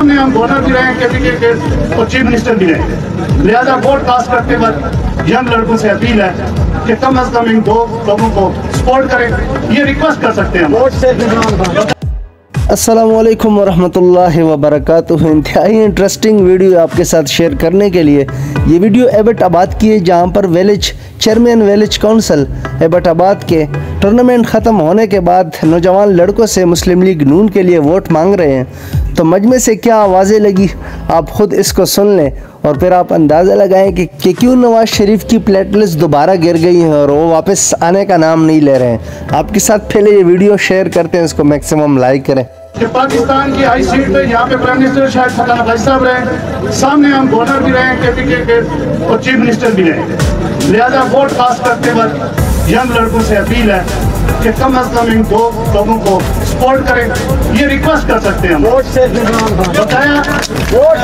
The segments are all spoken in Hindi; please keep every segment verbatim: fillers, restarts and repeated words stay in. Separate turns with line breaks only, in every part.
सामने हम गवर्नर भी रहे, केपीके के और चीफ मिनिस्टर भी रहे। लिहाजा वोट कास्ट करते वक्त यंग लड़कों से अपील है कि कम अज कम इन दो लोगों को सपोर्ट करें, ये रिक्वेस्ट कर सकते हैं वोट से।
अस्सलामुअलैकुम वरहमतुल्लाहि वबरकातुहू। इंतहाई इंटरेस्टिंग वीडियो आपके साथ शेयर करने के लिए ये वीडियो एबटाबाद की है, जहाँ पर village chairman village council Abbottabad के टूर्नामेंट ख़त्म होने के बाद नौजवान लड़कों से मुस्लिम लीग नून के लिए वोट मांग रहे हैं। तो मजमे से क्या आवाज़ें लगी, आप ख़ुद इसको सुन लें और फिर आप अंदाज़ा लगाएं कि, कि क्यों नवाज शरीफ की प्लेटलिस्ट दोबारा गिर गई है और वो वापस आने का नाम नहीं ले रहे हैं। आपके साथ पहले ये वीडियो शेयर करते हैं, इसको मैक्सिमम लाइक करें।
कि पाकिस्तान की हाई सीट पे यहाँ पे प्राइम मिनिस्टर शायद फताना भाई साहब रहे, सामने हम गवर्नर भी रहे, केपीके के और चीफ मिनिस्टर भी रहे। लिहाजा वोट कास्ट करते वक्त यंग लड़कों से अपील है कि कम अज कम इन दो लोगों को सपोर्ट करें, ये रिक्वेस्ट कर सकते हैं। वोट से बताया वोट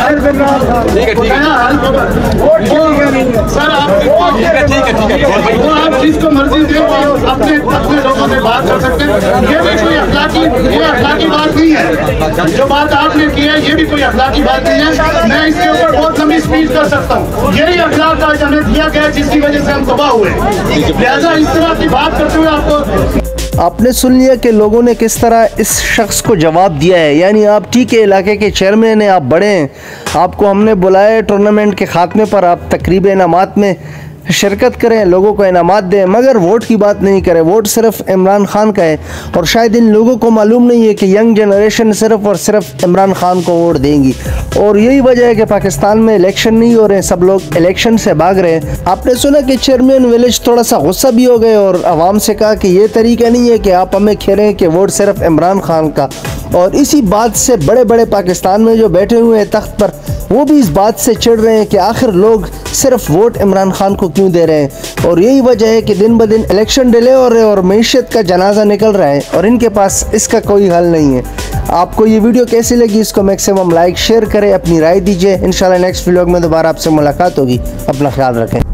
सर आप वो आप जिसको मर्जी दे अपने अपने लोगों से बात कर सकते हैं। ये भी कोई अखलाकी ये अखलाकी बात नहीं है, जो बात आपने की है ये भी कोई अखलाकी बात नहीं है। मैं इसके ऊपर बहुत लंबी स्पीच कर सकता हूँ। यही अखलाक आज हमें दिया गया जिसकी वजह से हम तबाह हुए। लिहाजा इस तरह की बात करते हुए आपको
आपने सुन लिया कि लोगों ने किस तरह इस शख्स को जवाब दिया है। यानी आप टी के इलाके के चेयरमैन हैं, आप बड़े हैं, आपको हमने बुलाया टूर्नामेंट के खात्मे पर, आप तकरीब इनामात में शिरकत करें, लोगों को इनामात दें, मगर वोट की बात नहीं करें। वोट सिर्फ इमरान खान का है और शायद इन लोगों को मालूम नहीं है कि यंग जनरेशन सिर्फ और सिर्फ इमरान खान को वोट देंगी। और यही वजह है कि पाकिस्तान में इलेक्शन नहीं हो रहे हैं, सब लोग इलेक्शन से भाग रहे हैं। आपने सुना कि चेयरमैन विलेज थोड़ा सा गुस्सा भी हो गए और आवाम से कहा कि ये तरीका नहीं है कि आप हमें खेलें कि वोट सिर्फ इमरान खान का। और इसी बात से बड़े बड़े पाकिस्तान में जो बैठे हुए हैं तख्त पर, वो भी इस बात से चिढ़ रहे हैं कि आखिर लोग सिर्फ वोट इमरान खान को क्यों दे रहे हैं। और यही वजह है कि दिन ब दिन इलेक्शन डिले हो रहे हैं और मईशत का जनाजा निकल रहा है और इनके पास इसका कोई हल नहीं है। आपको ये वीडियो कैसी लगी, इसको मैक्सिमम लाइक शेयर करें, अपनी राय दीजिए। इंशाल्लाह नेक्स्ट व्लॉग में दोबारा आपसे मुलाकात होगी। अपना ख्याल रखें।